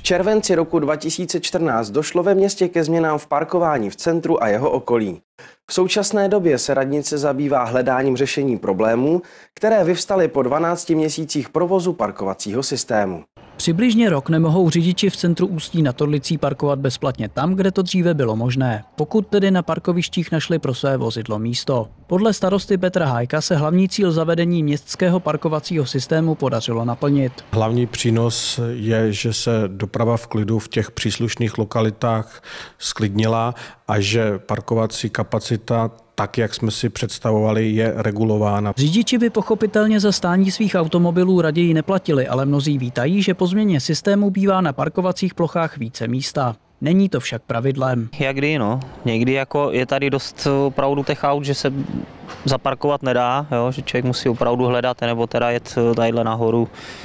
červenci roku 2014 došlo ve městě ke změnám v parkování v centru a jeho okolí. V současné době se radnice zabývá hledáním řešení problémů, které vyvstaly po 12 měsících provozu parkovacího systému. Přibližně rok nemohou řidiči v centru Ústí nad Orlicí parkovat bezplatně tam, kde to dříve bylo možné, pokud tedy na parkovištích našli pro své vozidlo místo. Podle starosty Petra Hájka se hlavní cíl zavedení městského parkovacího systému podařilo naplnit. Hlavní přínos je, že se doprava v klidu v těch příslušných lokalitách sklidnila a že parkovací kapacita, tak jak jsme si představovali, je regulována. Řidiči by pochopitelně za stání svých automobilů raději neplatili, ale mnozí vítají, že po změně systému bývá na parkovacích plochách více místa. Není to však pravidlem. Jak kdy, no. Někdy jako je tady dost opravdu těch aut, že se zaparkovat nedá, jo? Že člověk musí opravdu hledat, nebo teda jet tadyhle nahoru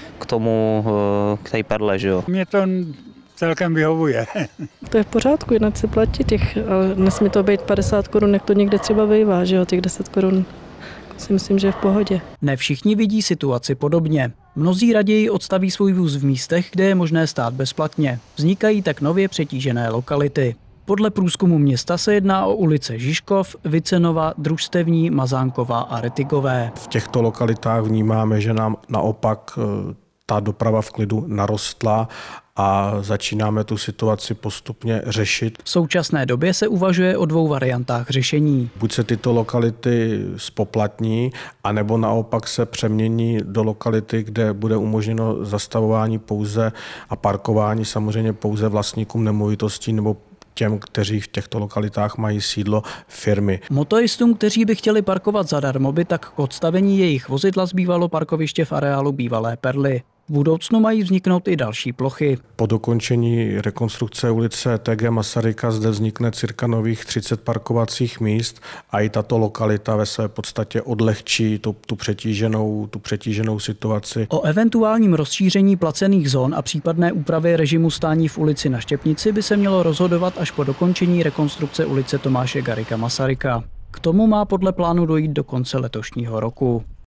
k té perle, že jo. Mě to celkem vyhovuje. To je v pořádku, jinak se platí ale nesmí to být 50 korun, jak to někde třeba bývá, že jo, těch 10 korun si myslím, že je v pohodě. Ne všichni vidí situaci podobně. Mnozí raději odstaví svůj vůz v místech, kde je možné stát bezplatně. Vznikají tak nově přetížené lokality. Podle průzkumu města se jedná o ulice Žižkov, Vicenova, Družstevní, Mazánková a Retigové. V těchto lokalitách vnímáme, že nám naopak ta doprava v klidu narostla a začínáme tu situaci postupně řešit. V současné době se uvažuje o dvou variantách řešení. Buď se tyto lokality spoplatní, anebo naopak se přemění do lokality, kde bude umožněno zastavování pouze a parkování samozřejmě pouze vlastníkům nemovitostí nebo těm, kteří v těchto lokalitách mají sídlo firmy. Motoristům, kteří by chtěli parkovat zadarmo, by tak k odstavení jejich vozidla zbývalo parkoviště v areálu bývalé Perly. V budoucnu mají vzniknout i další plochy. Po dokončení rekonstrukce ulice T.G. Masaryka zde vznikne cirka nových 30 parkovacích míst a i tato lokalita ve své podstatě odlehčí tu přetíženou situaci. O eventuálním rozšíření placených zón a případné úpravy režimu stání v ulici na Štěpnici by se mělo rozhodovat až po dokončení rekonstrukce ulice Tomáše Garrigua Masaryka. K tomu má podle plánu dojít do konce letošního roku.